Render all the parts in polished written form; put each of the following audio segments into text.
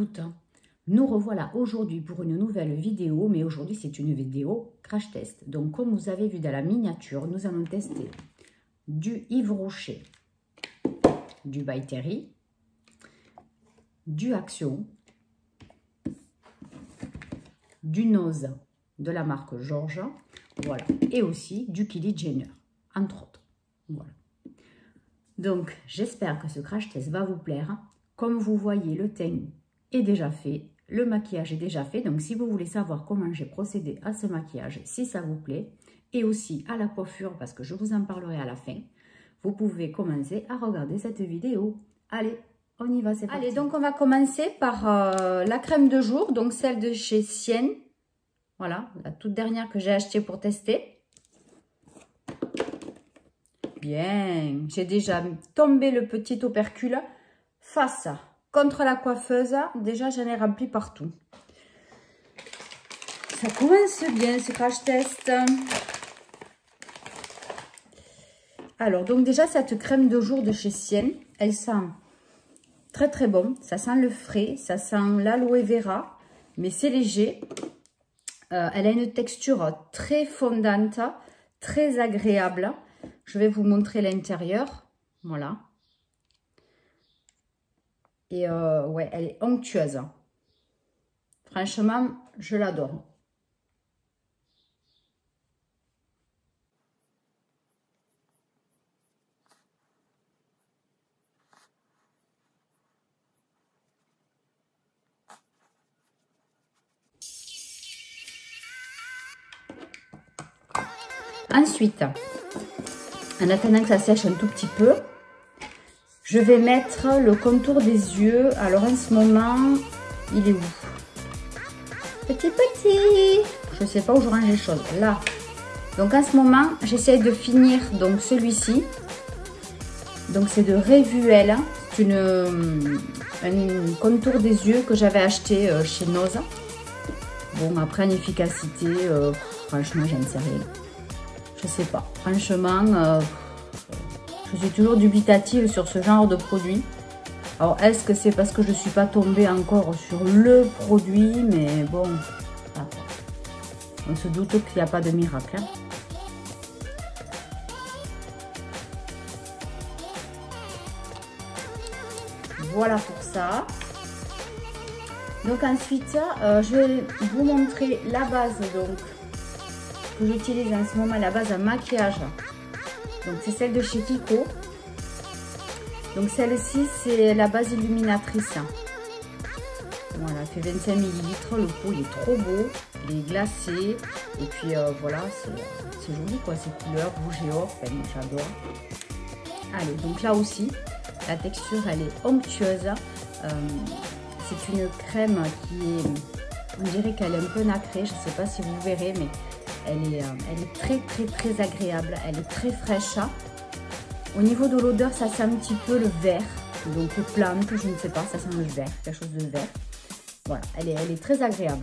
toutes, nous revoilà aujourd'hui pour une nouvelle vidéo, mais aujourd'hui c'est une vidéo crash test. Donc comme vous avez vu dans la miniature, nous allons tester du Yves Rocher, du By Terry, du Action, du Nose de la marque Georges, voilà, et aussi du Kylie Jenner, entre autres. Voilà. Donc j'espère que ce crash test va vous plaire. Comme vous voyez, le teint est déjà fait, le maquillage est déjà fait. Donc si vous voulez savoir comment j'ai procédé à ce maquillage, si ça vous plaît, et aussi à la coiffure, parce que je vous en parlerai à la fin, vous pouvez commencer à regarder cette vidéo. Allez, on y va, c'est parti. Allez, donc on va commencer par la crème de jour, donc celle de chez Sienne. Voilà, la toute dernière que j'ai achetée pour tester. Bien, j'ai déjà tombé le petit opercule face contre la coiffeuse. Déjà, j'en ai rempli partout. Ça commence bien, ce crash test. Alors, donc déjà, cette crème de jour de chez Sienne, elle sent très très bon. Ça sent le frais, ça sent l'aloe vera, mais c'est léger. Elle a une texture très fondante, très agréable. Je vais vous montrer l'intérieur. Voilà. Et ouais, elle est onctueuse. Franchement, je l'adore. Ensuite, en attendant que ça sèche un tout petit peu, je vais mettre le contour des yeux. Alors en ce moment, il est où? Petit. Je ne sais pas où je range les choses. Là. Donc en ce moment, j'essaie de finir donc celui-ci. Donc c'est de Revuel. C'est un contour des yeux que j'avais acheté chez Nose. Bon, après en efficacité, franchement, j'en sais rien. Je sais pas. Franchement, je suis toujours dubitative sur ce genre de produit. Alors, est-ce que c'est parce que je ne suis pas tombée encore sur le produit? Mais bon, on se doute qu'il n'y a pas de miracle. Hein. Voilà pour ça. Donc ensuite, je vais vous montrer la base donc que j'utilise en ce moment, la base à maquillage. Donc c'est celle de chez Kiko. Donc celle-ci c'est la base illuminatrice. Voilà, elle fait 25 ml. Le pot il est trop beau, il est glacé. Et puis voilà, c'est joli quoi, ces couleurs rouge et or. Enfin, j'adore. Allez, donc là aussi, la texture elle est onctueuse. C'est une crème qui est, on dirait qu'elle est un peu nacrée. Je ne sais pas si vous verrez, mais elle est très agréable, elle est très fraîche. Au niveau de l'odeur, ça sent un petit peu le vert, donc les plantes, je ne sais pas, ça sent le vert, quelque chose de vert. Voilà, elle est très agréable.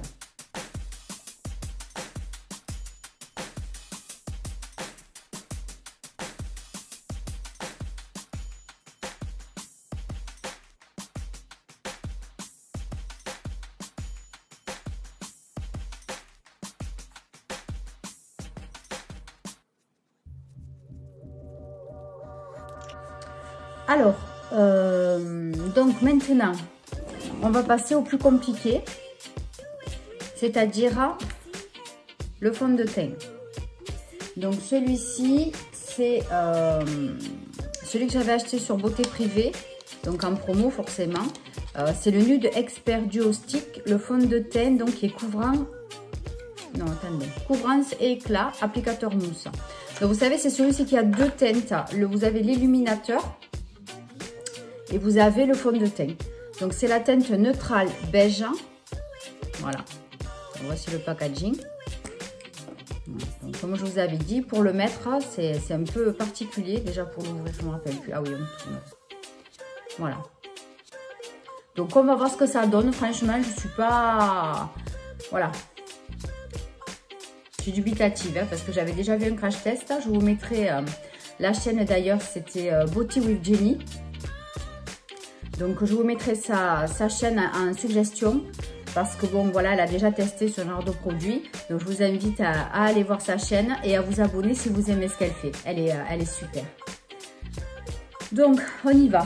Alors, donc maintenant, on va passer au plus compliqué, c'est-à-dire le fond de teint. Donc celui-ci, c'est celui que j'avais acheté sur Beauté Privée, donc en promo forcément. C'est le Nude Expert Duo Stick, le fond de teint donc qui est couvrant, non attendez, couvrance et éclat, applicateur mousse. Donc vous savez, c'est celui-ci qui a deux teintes. Vous avez l'illuminateur. Et vous avez le fond de teint. Donc c'est la teinte neutrale beige. Voilà. Voici le packaging. Donc, comme je vous avais dit, pour le mettre, c'est un peu particulier. Déjà pour l'ouvrir, je ne me rappelle plus. Ah oui, on tourne. Voilà. Donc on va voir ce que ça donne. Franchement, je ne suis pas... Voilà. Je suis dubitative hein, parce que j'avais déjà vu un crash test. Je vous mettrai la chaîne d'ailleurs. C'était Beauty with Jenny. Donc je vous mettrai sa chaîne en suggestion. Parce que bon, voilà, elle a déjà testé ce genre de produit. Donc je vous invite à aller voir sa chaîne et à vous abonner si vous aimez ce qu'elle fait. Elle est super. Donc, on y va.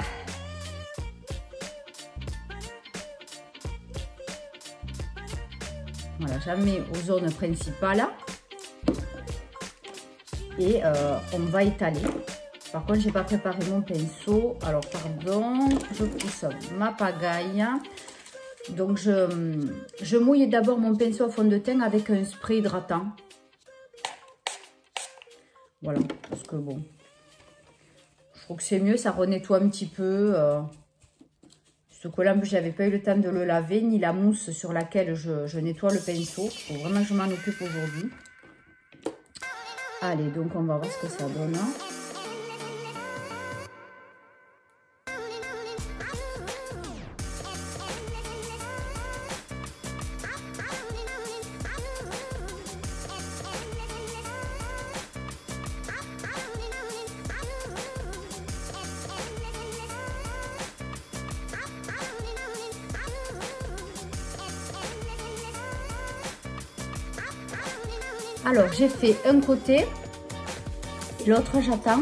Voilà, j'en mets aux zones principales. Et on va étaler. Par contre, je n'ai pas préparé mon pinceau. Alors, pardon, je pousse ma pagaille. Donc, je mouille d'abord mon pinceau à fond de teint avec un spray hydratant. Voilà, parce que bon, je trouve que c'est mieux, ça renettoie un petit peu. Ce collant, je n'avais pas eu le temps de le laver, ni la mousse sur laquelle je nettoie le pinceau. Il faut vraiment que je m'en occupe aujourd'hui. Allez, donc on va voir ce que ça donne. Alors, j'ai fait un côté, l'autre j'attends.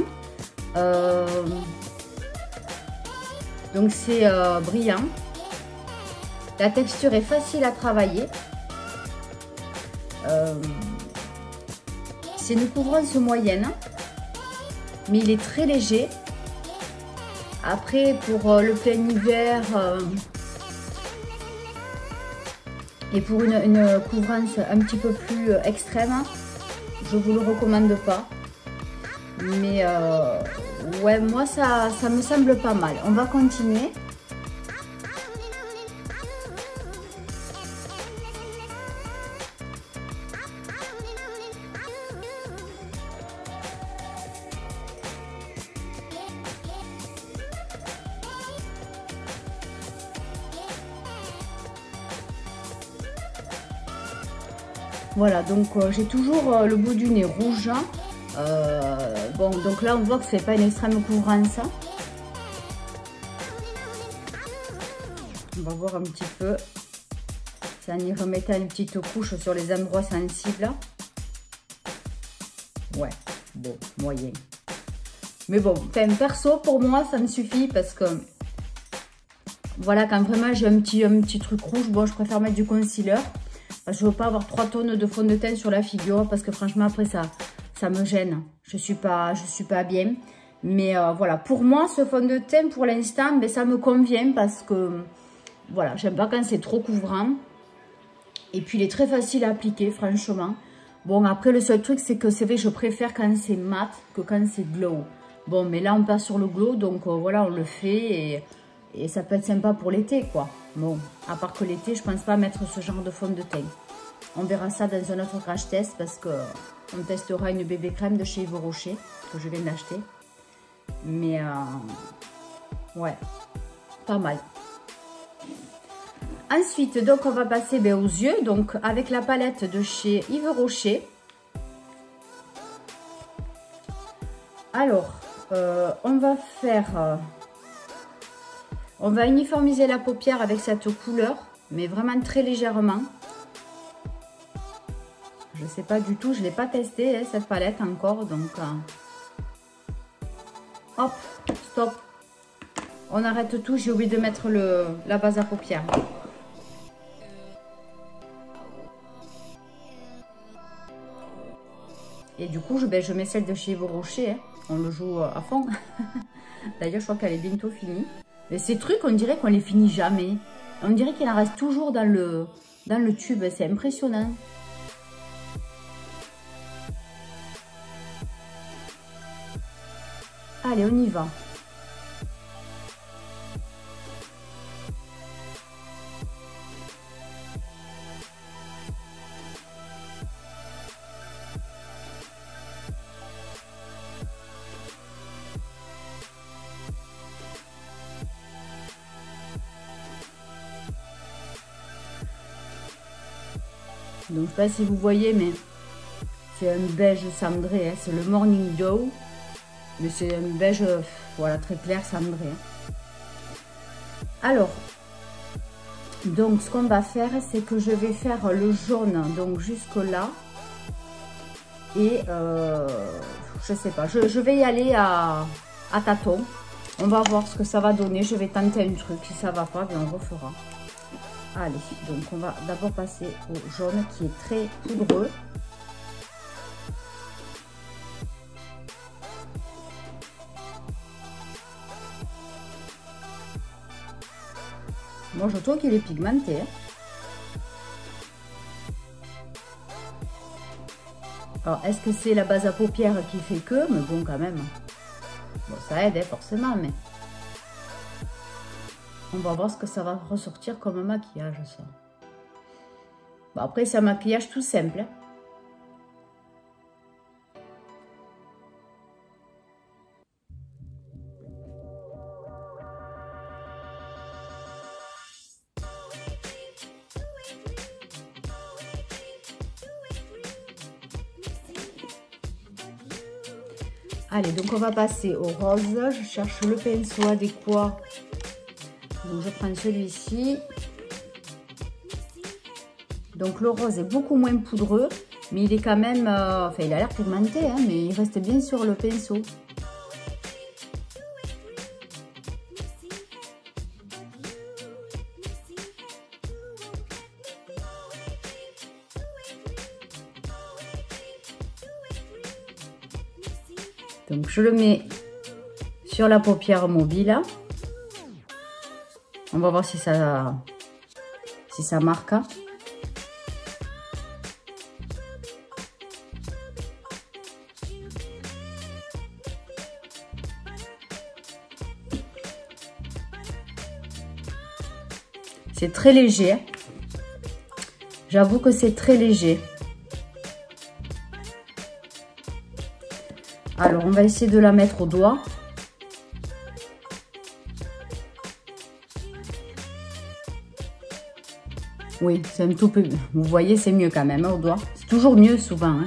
Donc, c'est brillant. La texture est facile à travailler. C'est une couvrance moyenne, mais il est très léger. Après, pour le plein hiver et pour une couvrance un petit peu plus extrême, je vous le recommande pas. Mais ouais, moi ça me semble pas mal. On va continuer. Voilà, donc j'ai toujours le bout du nez rouge. Bon, donc là on voit que c'est pas une extrême couvrance. On va voir un petit peu. Ça en y remettant une petite couche sur les endroits sensibles. Ouais, bon, moyen. Mais bon, perso pour moi ça me suffit parce que voilà, quand vraiment j'ai un petit truc rouge, bon, je préfère mettre du concealer. Parce que je veux pas avoir 3 tonnes de fond de teint sur la figure parce que franchement après ça me gêne. Je suis pas bien. Mais voilà, pour moi ce fond de teint pour l'instant, ben, ça me convient parce que voilà, j'aime pas quand c'est trop couvrant. Et puis il est très facile à appliquer franchement. Bon, après le seul truc c'est que c'est vrai, je préfère quand c'est mat que quand c'est glow. Bon, mais là on passe sur le glow, donc voilà, on le fait et ça peut être sympa pour l'été quoi. Bon, à part que l'été, je pense pas mettre ce genre de fond de teint. On verra ça dans un autre crash test parce que on testera une bébé crème de chez Yves Rocher que je viens d'acheter. Mais ouais, pas mal. Ensuite, donc on va passer aux yeux, donc avec la palette de chez Yves Rocher. Alors, on va faire... on va uniformiser la paupière avec cette couleur, mais vraiment très légèrement. Je ne sais pas du tout, je ne l'ai pas testé hein, cette palette encore, donc hop, stop. On arrête tout, j'ai oublié de mettre la base à paupières. Et du coup, je mets celle de chez Yves Rocher, hein. On le joue à fond. D'ailleurs, je crois qu'elle est bientôt finie. Mais ces trucs, on dirait qu'on les finit jamais. On dirait qu'il en reste toujours dans le tube. C'est impressionnant. Allez, on y va. Donc, je ne sais pas si vous voyez, mais c'est un beige cendré. Hein. C'est le Morning Dew. Mais c'est un beige, voilà, très clair, cendré. Hein. Alors, donc ce qu'on va faire, c'est que je vais faire le jaune, donc jusque là. Et je sais pas, je vais y aller à tâtons. On va voir ce que ça va donner. Je vais tenter un truc. Si ça va pas, bien on refera. Allez, donc on va d'abord passer au jaune qui est très poudreux. Moi, je trouve qu'il est pigmenté. Alors, est-ce que c'est la base à paupières qui fait que? Mais bon, quand même. Bon, ça aide, hein, forcément, mais... On va voir ce que ça va ressortir comme maquillage, ça. Bon, après, c'est un maquillage tout simple. Hein. Allez, donc on va passer au rose. Je cherche le pinceau adéquat. Donc je prends celui-ci. Donc le rose est beaucoup moins poudreux, mais il est quand même... enfin, il a l'air pigmenté, hein, mais il reste bien sur le pinceau. Donc je le mets sur la paupière mobile. On va voir si ça marque. C'est très léger. J'avoue que c'est très léger. Alors, on va essayer de la mettre au doigt. Oui, c'est un tout peu... Vous voyez, c'est mieux quand même, hein, au doigt. C'est toujours mieux, souvent. Hein.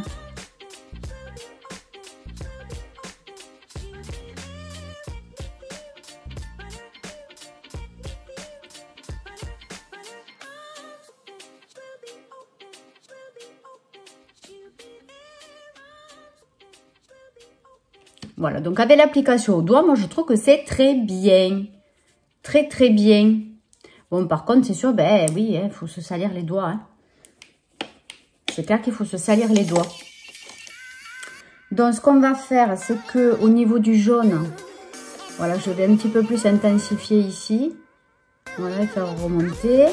Voilà, donc avec l'application au doigt, moi je trouve que c'est très bien. Très très bien. Bon, par contre, c'est sûr, ben oui, il faut se salir les doigts. Hein. C'est clair qu'il faut se salir les doigts. Donc, ce qu'on va faire, c'est que au niveau du jaune, voilà, je vais un petit peu plus intensifier ici. Voilà, et faire remonter.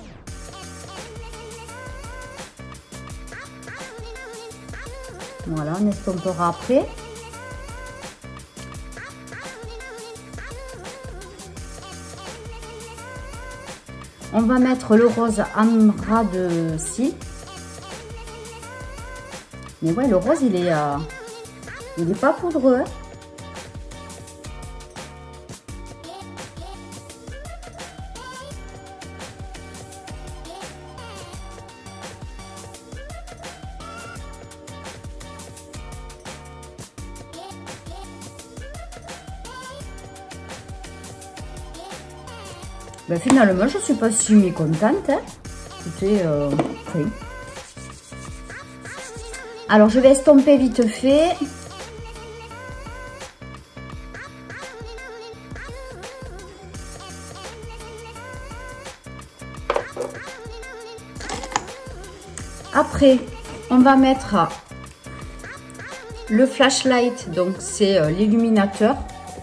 Voilà, on estompera après. On va mettre le rose en ras de scie. Mais ouais, le rose, il est pas poudreux. Hein. Ben, finalement, je suis pas si mécontente. Hein. Écoutez, oui. Alors, je vais estomper vite fait. Après, on va mettre le flashlight, donc c'est l'illuminateur.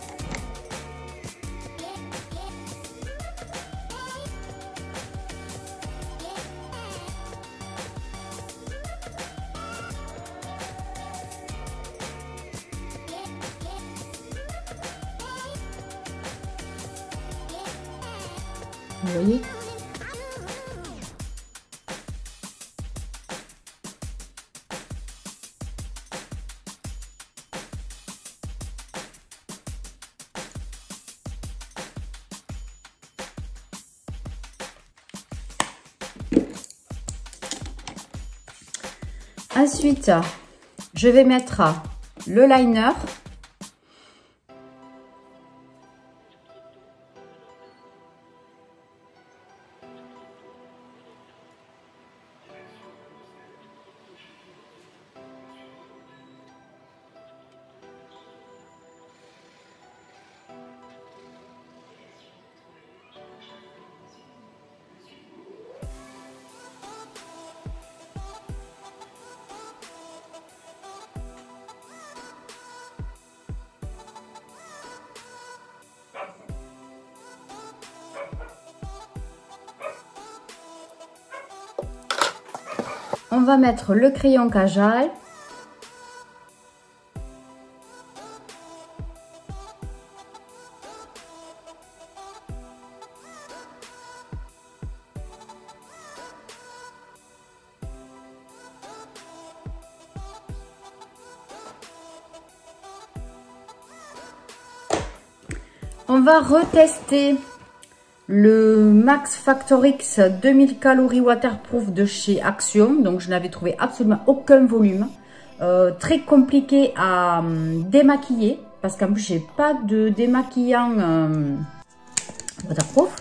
Vous voyez ? Ensuite, je vais mettre le liner. On va mettre le crayon Kajal. On va retester le Max Factor X 2000 calories waterproof de chez Action. Donc, je n'avais trouvé absolument aucun volume. Très compliqué à démaquiller parce qu'en plus, j'ai pas de démaquillant waterproof.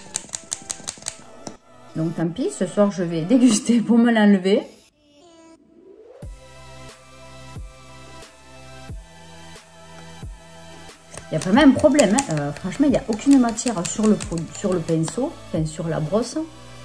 Donc, tant pis. Ce soir, je vais déguster pour me l'enlever. Il y a vraiment un problème, hein. Franchement, il n'y a aucune matière sur le pinceau, enfin sur la brosse.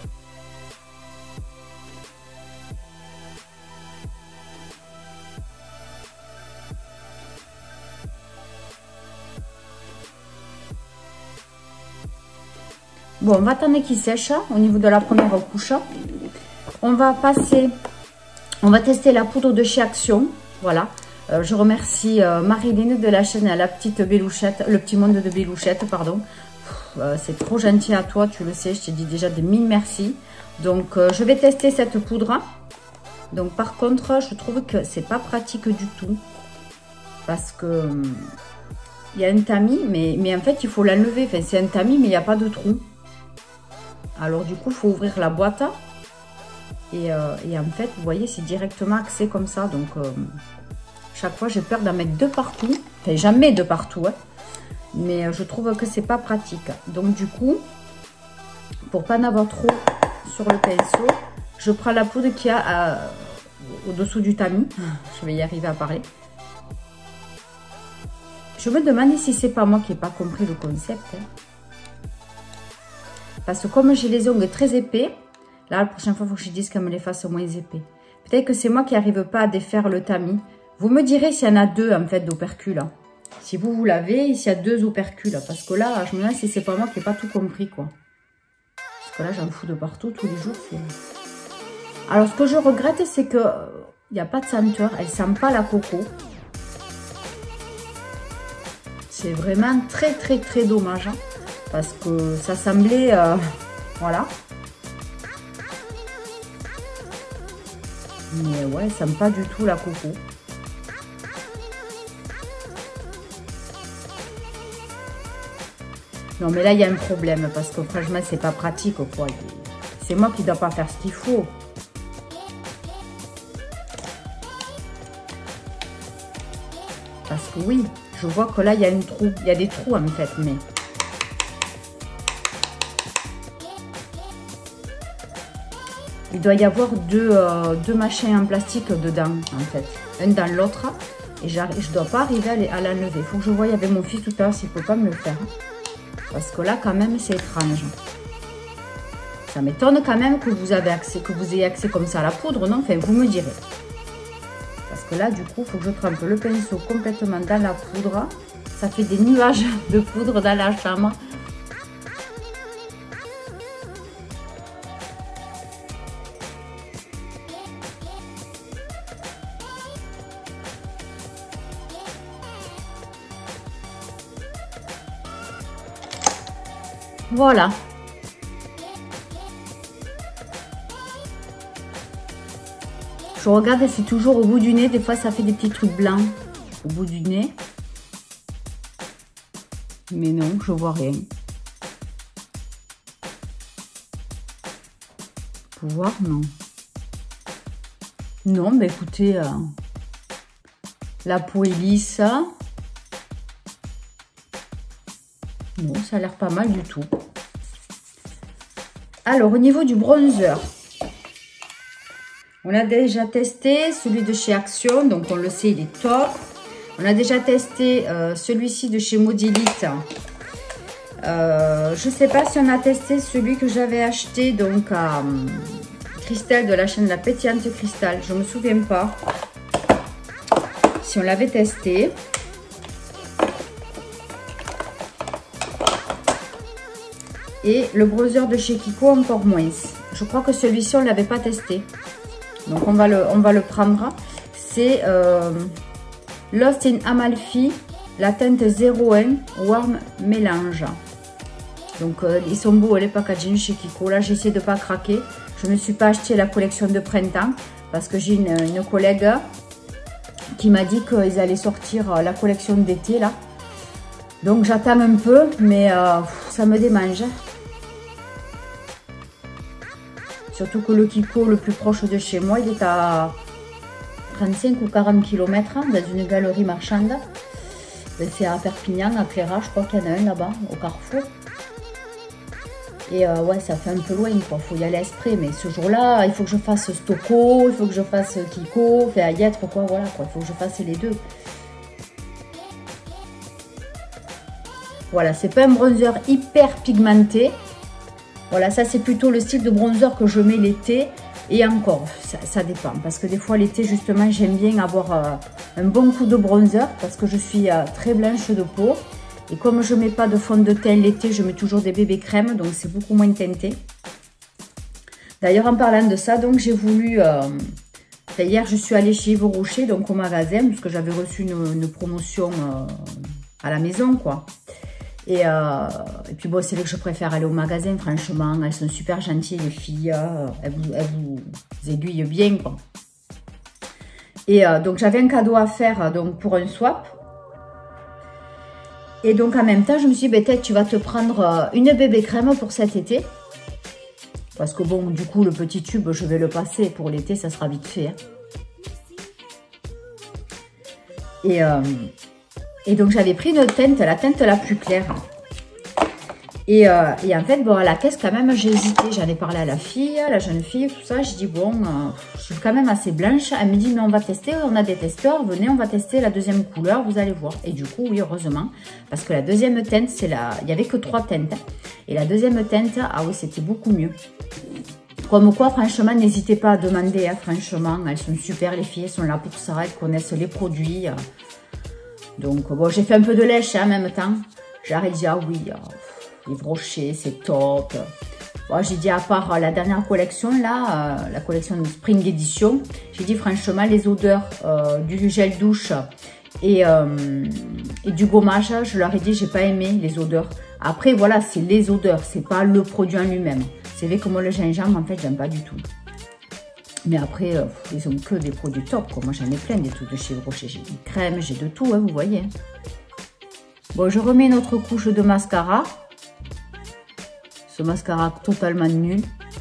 Bon, on va attendre qu'il sèche au niveau de la première couche. On va tester la poudre de chez Action, voilà. Je remercie Marilyn de la chaîne La Petite Bélouchette, le petit monde de Bélouchette, pardon. C'est trop gentil à toi, tu le sais, je t'ai dit déjà des mille merci. Donc, je vais tester cette poudre. Donc, par contre, je trouve que c'est pas pratique du tout. Parce que il y a un tamis, mais en fait, il faut l'enlever. Enfin, c'est un tamis, mais il n'y a pas de trou. Alors, du coup, il faut ouvrir la boîte. Et en fait, vous voyez, c'est directement axé comme ça. Donc... chaque fois, j'ai peur d'en mettre de partout. Enfin, jamais de partout. Hein. Mais je trouve que c'est pas pratique. Donc, du coup, pour pas en avoir trop sur le pinceau, je prends la poudre qu'il y a au-dessous du tamis. Je vais y arriver à parler. Je me demande si c'est pas moi qui n'ai pas compris le concept. Hein. Parce que comme j'ai les ongles très épais, là, la prochaine fois, il faut que je dise qu'elle me les fasse moins épais. Peut-être que c'est moi qui n'arrive pas à défaire le tamis. Vous me direz s'il y en a deux, en fait, d'opercules. Si vous l'avez, s'il y a deux opercules. Parce que là, je me demande si c'est pas moi qui n'ai pas tout compris, quoi. Parce que là, j'en fous de partout, tous les jours. Alors, ce que je regrette, c'est que il n'y a pas de senteur. Elle ne sent pas la coco. C'est vraiment très, très, très dommage. Hein, parce que ça semblait... voilà. Mais ouais, elle ne sent pas du tout la coco. Non, mais là, il y a un problème parce que franchement, c'est pas pratique, quoi. C'est moi qui ne dois pas faire ce qu'il faut. Parce que oui, je vois que là, il y a un trou. Il y a des trous, en fait, mais... il doit y avoir deux machins en plastique dedans, en fait. Un dans l'autre. Et je ne dois pas arriver à l'enlever. Il faut que je voie avec mon fils tout à l'heure s'il ne peut pas me le faire. Parce que là, quand même, c'est étrange. Ça m'étonne quand même que vous ayez accès comme ça à la poudre, non? Enfin, vous me direz. Parce que là, du coup, il faut que je trempe le pinceau complètement dans la poudre. Ça fait des nuages de poudre dans la chambre. Voilà. Je regarde et c'est toujours au bout du nez. Des fois, ça fait des petits trucs blancs au bout du nez. Mais non, je vois rien. Pour voir, non. Non, mais écoutez, la peau est lisse. Non, ça a l'air pas mal du tout. Alors, au niveau du bronzer, on a déjà testé celui de chez Action. Donc, on le sait, il est top. On a déjà testé celui-ci de chez Modélite. Je ne sais pas si on a testé celui que j'avais acheté donc à Christelle de la chaîne La Pétillante Cristal. Je ne me souviens pas si on l'avait testé. Et le bronzer de chez Kiko, encore moins. Je crois que celui-ci, on ne l'avait pas testé. Donc on va le prendre. C'est Lost in Amalfi, la teinte 01 Warm Mélange. Donc ils sont beaux les packaging chez Kiko. Là j'essaie de ne pas craquer. Je ne me suis pas acheté la collection de printemps parce que j'ai une collègue qui m'a dit qu'ils allaient sortir la collection d'été là. Donc j'attends un peu, mais ça me démange. Surtout que le Kiko le plus proche de chez moi, il est à 35 ou 40 km dans une galerie marchande. C'est à Perpignan, à Cléra, je crois qu'il y en a un là-bas, au Carrefour. Et ouais, ça fait un peu loin, quoi. Faut y aller exprès. Mais ce jour-là, il faut que je fasse Stocco, il faut que je fasse Kiko, fait Ayêtre, quoi. Voilà, quoi. Il faut que je fasse les deux. Voilà, c'est pas un bronzer hyper pigmenté. Voilà, ça c'est plutôt le style de bronzer que je mets l'été. Et encore, ça dépend. Parce que des fois, l'été, justement, j'aime bien avoir un bon coup de bronzer. Parce que je suis très blanche de peau. Et comme je ne mets pas de fond de teint l'été, je mets toujours des bébés crèmes, donc c'est beaucoup moins teinté. D'ailleurs, en parlant de ça, donc j'ai voulu... hier, je suis allée chez Yves Rocher, donc au magasin, parce que j'avais reçu une promotion à la maison, quoi. Et puis bon, c'est vrai que je préfère aller au magasin, franchement. Elles sont super gentilles, les filles. Elles vous aiguillent bien, quoi. Et donc, j'avais un cadeau à faire donc, pour un swap. Et donc en même temps, je me suis dit, peut-être tu vas te prendre une bébé crème pour cet été. Parce que bon, du coup, le petit tube, je vais le passer pour l'été, ça sera vite fait. Hein. Et donc j'avais pris une teinte, la teinte la plus claire. Et en fait, bon, à la caisse, quand même, j'ai hésité. J'en ai parlé à la fille, la jeune fille, tout ça. J'ai dit, bon, je suis quand même assez blanche. Elle me dit, mais on va tester, on a des testeurs. Venez, on va tester la deuxième couleur, vous allez voir. Et du coup, oui, heureusement. Parce que la deuxième teinte, c'est la... Il n'y avait que 3 teintes. Et la deuxième teinte, ah oui, c'était beaucoup mieux. Comme quoi, franchement, n'hésitez pas à demander. Hein, franchement, elles sont super, les filles. Elles sont là pour ça. Elles connaissent les produits. Donc, bon, j'ai fait un peu de lèche hein, en même temps. J'ai dit, ah oui... Yves Rocher, c'est top. Bon, j'ai dit à part la dernière collection, là, la collection de Spring Edition, j'ai dit franchement, les odeurs du gel douche et du gommage, je leur ai dit, j'ai pas aimé les odeurs. Après, voilà, c'est les odeurs, c'est pas le produit en lui-même. C'est vrai que moi, le gingembre, en fait, j'aime pas du tout. Mais après, ils ont que des produits top, quoi. Moi, j'en ai plein des trucs de chez Yves Rocher. J'ai des crèmes, j'ai de tout, hein, vous voyez. Bon, je remets notre couche de mascara. Ce mascara totalement nul.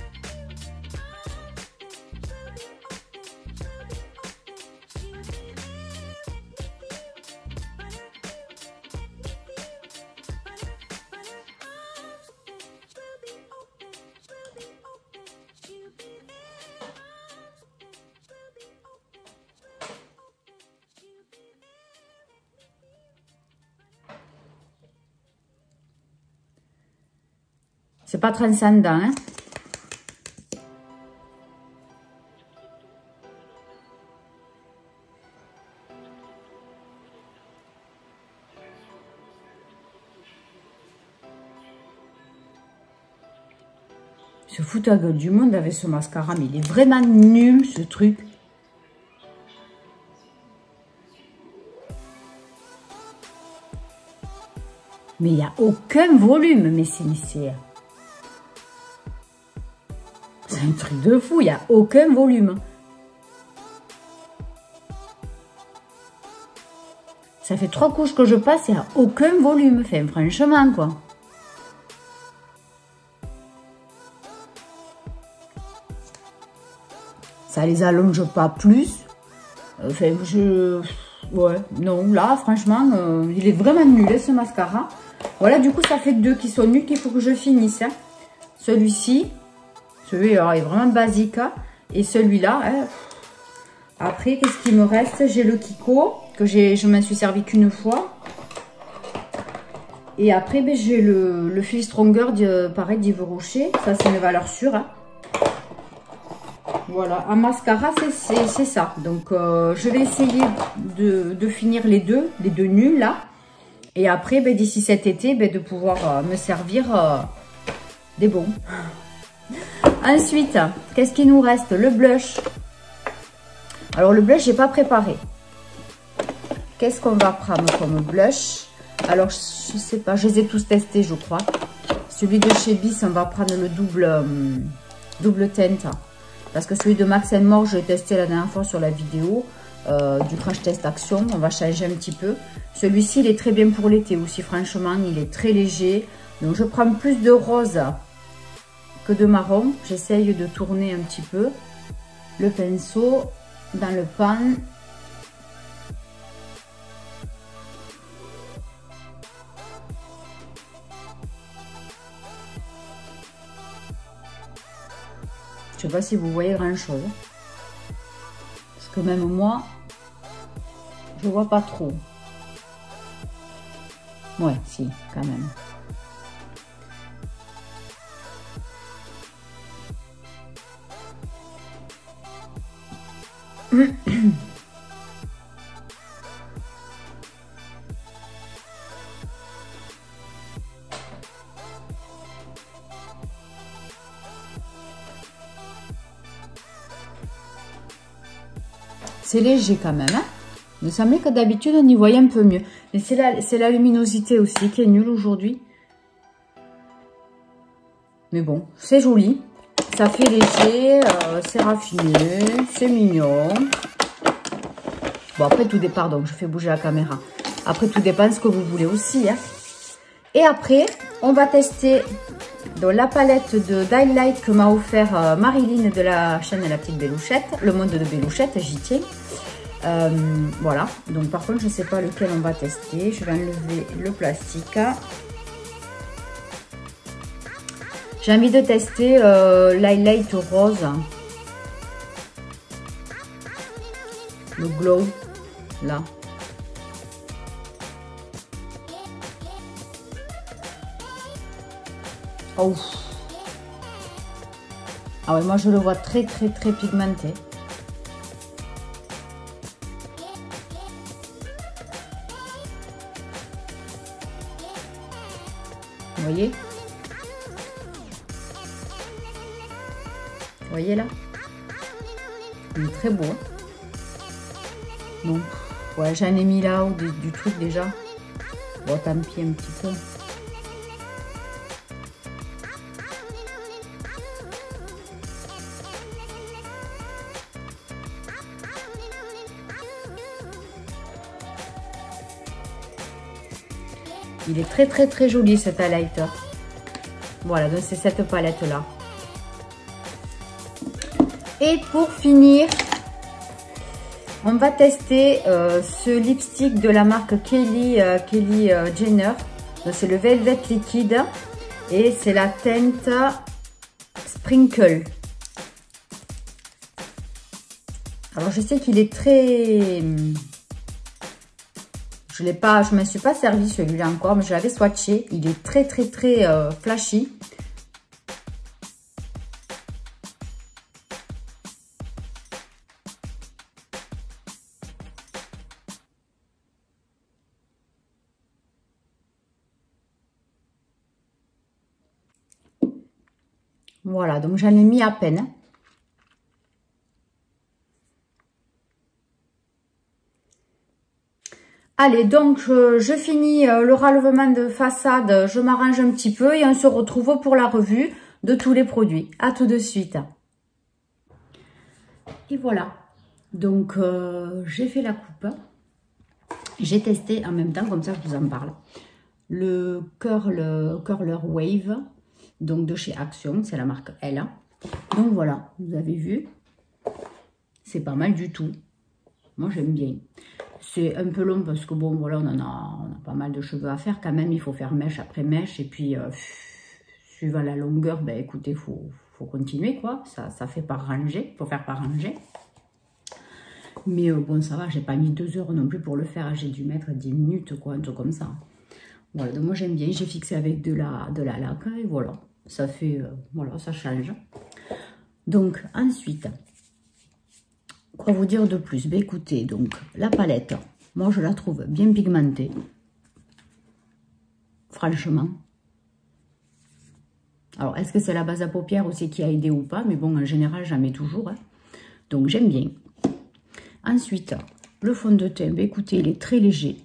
C'est pas transcendant, hein. Se fout la gueule du monde avec ce mascara, mais il est vraiment nul, ce truc. Mais il n'y a aucun volume, mais c'est... C'est un truc de fou, il n'y a aucun volume. Ça fait 3 couches que je passe, il n'y a aucun volume. Enfin, franchement, quoi. Ça les allonge pas plus. Enfin, ouais, non, là, franchement, il est vraiment nul, ce mascara. Voilà, du coup, ça fait 2 qui sont nuls qu'il faut que je finisse. Hein. Celui-ci... Celui-là est vraiment basique. Et celui-là, hein. Après, qu'est-ce qu'il me reste? J'ai le Kiko, que je m'en suis servi qu'une fois. Et après, ben, j'ai le Feel Stronger, pareil, d'Yves Rocher. Ça, c'est une valeur sûre. Hein. Voilà, un mascara, c'est ça. Donc, je vais essayer de finir les deux nuls, là. Et après, ben, d'ici cet été, ben, de pouvoir me servir des bons. Ensuite, qu'est-ce qu'il nous reste? Le blush. Alors le blush, j'ai pas préparé. Qu'est-ce qu'on va prendre comme blush? Alors je sais pas, je les ai tous testés, je crois. Celui de chez Bis, on va prendre le double teinte. Parce que celui de Max & More, je l'ai testé la dernière fois sur la vidéo du crash test action. On va changer un petit peu. Celui-ci, il est très bien pour l'été aussi, franchement. Il est très léger. Donc, je prends plus de rose que de marron. J'essaye de tourner un petit peu le pinceau dans le pan. Je sais pas si vous voyez grand chose. Parce que même moi, je vois pas trop. Ouais, si, quand même. C'est léger quand même, hein. Il me semblait que d'habitude on y voyait un peu mieux. Mais c'est la luminosité aussi qui est nulle aujourd'hui. Mais bon, c'est joli. Ça fait léger, c'est raffiné, c'est mignon. Bon, après tout dépend, donc je fais bouger la caméra. Après tout dépend ce que vous voulez aussi, hein. Et après, on va tester donc, la palette d'highlight que m'a offert Marilyn de la chaîne La Petite Bélouchette. Le monde de Bélouchette, j'y tiens. Voilà, donc par contre je ne sais pas lequel on va tester. Je vais enlever le plastique. J'ai envie de tester l'highlight rose, le glow là. Oh. Ah ouais, moi je le vois très pigmenté. Vous voyez? Vous voyez là? Il est très beau. Hein, donc, ouais, j'en ai mis là-haut du truc déjà. Bon, tant pis un petit peu. Il est très joli cet highlighter. Voilà, donc c'est cette palette là. Et pour finir, on va tester ce lipstick de la marque Kylie Jenner. C'est le Velvet Liquide et c'est la teinte Sprinkle. Alors je sais qu'il est très... Je ne me suis pas servi celui-là encore, mais je l'avais swatché. Il est très flashy. Voilà, donc j'en ai mis à peine. Allez, donc je finis le relevé de façade, je m'arrange un petit peu et on se retrouve pour la revue de tous les produits. À tout de suite. Et voilà, donc j'ai fait la coupe, j'ai testé en même temps, comme ça je vous en parle. Le Curler Wave, donc de chez Action, c'est la marque L. Donc voilà, vous avez vu, c'est pas mal du tout. Moi j'aime bien. C'est un peu long parce que bon voilà, on a pas mal de cheveux à faire quand même. Il faut faire mèche après mèche et puis suivant la longueur, ben écoutez, faut continuer quoi. Ça fait par rangée, faut faire par rangée. Mais bon ça va, j'ai pas mis 2 heures non plus pour le faire. J'ai dû mettre 10 minutes quoi, un truc comme ça. Voilà, donc moi j'aime bien. J'ai fixé avec de la laque et voilà. Ça fait, voilà, ça change. Donc ensuite... Quoi vous dire de plus? Ben écoutez, donc la palette, moi je la trouve bien pigmentée. Franchement. Alors, est-ce que c'est la base à paupières aussi qui a aidé ou pas? Mais bon, en général, j'en mets toujours. Hein. Donc, j'aime bien. Ensuite, le fond de teint, ben, écoutez, il est très léger.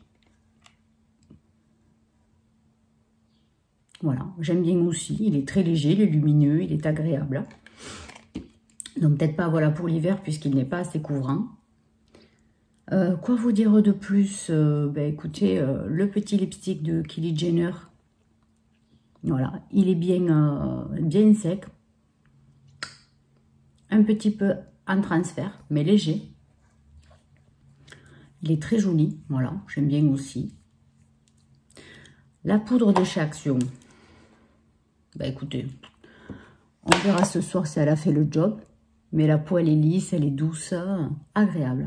Voilà, j'aime bien aussi. Il est très léger, il est lumineux, il est agréable. Donc peut-être pas voilà, pour l'hiver puisqu'il n'est pas assez couvrant. Quoi vous dire de plus? Ben, écoutez, le petit lipstick de Kylie Jenner. Voilà, il est bien, bien sec. Un petit peu en transfert, mais léger. Il est très joli, voilà, j'aime bien aussi. La poudre de chez Action. Ben écoutez, on verra ce soir si elle a fait le job. Mais la peau, elle est lisse, elle est douce, agréable.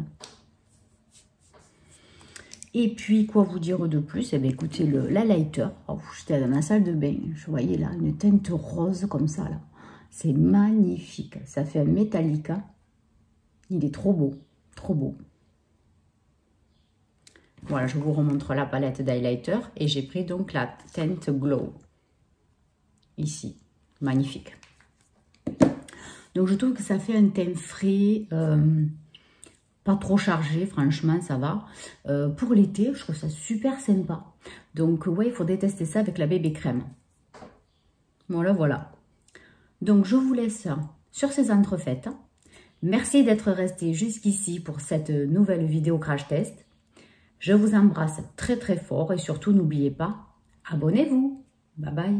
Et puis, quoi vous dire de plus? Eh bien, écoutez, la lighter. Oh, j'étais dans la salle de bain. Je voyais là une teinte rose comme ça. Là. C'est magnifique. Ça fait un Metallica. Il est trop beau. Trop beau. Voilà, je vous remontre la palette d'highlighter. Et j'ai pris donc la teinte Glow. Ici. Magnifique. Donc, je trouve que ça fait un teint frais. Pas trop chargé, franchement, ça va. Pour l'été, je trouve ça super sympa. Donc, ouais, il faudrait tester ça avec la bébé crème. Voilà, voilà. Donc, je vous laisse sur ces entrefaites. Merci d'être resté jusqu'ici pour cette nouvelle vidéo crash test. Je vous embrasse très, très fort et surtout, n'oubliez pas, abonnez-vous. Bye bye.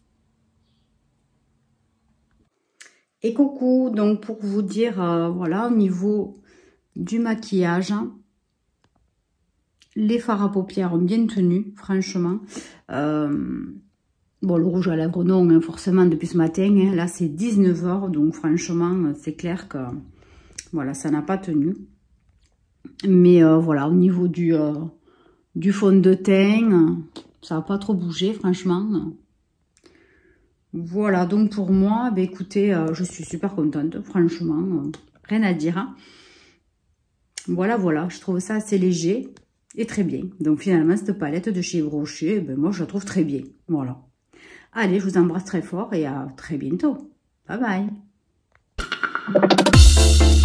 Et coucou, donc pour vous dire, voilà, au niveau du maquillage, les fards à paupières ont bien tenu, franchement. Bon, le rouge à lèvres, non, hein, forcément, depuis ce matin. Hein, là, c'est 19 h, donc franchement, c'est clair que, voilà, ça n'a pas tenu. Mais voilà, au niveau du fond de teint, ça n'a pas trop bougé, franchement. Voilà, donc pour moi, bah, écoutez, je suis super contente, franchement, rien à dire. Hein. Voilà, voilà, je trouve ça assez léger et très bien. Donc finalement, cette palette de chez Yves Rocher, ben, moi, je la trouve très bien. Voilà. Allez, je vous embrasse très fort et à très bientôt. Bye bye.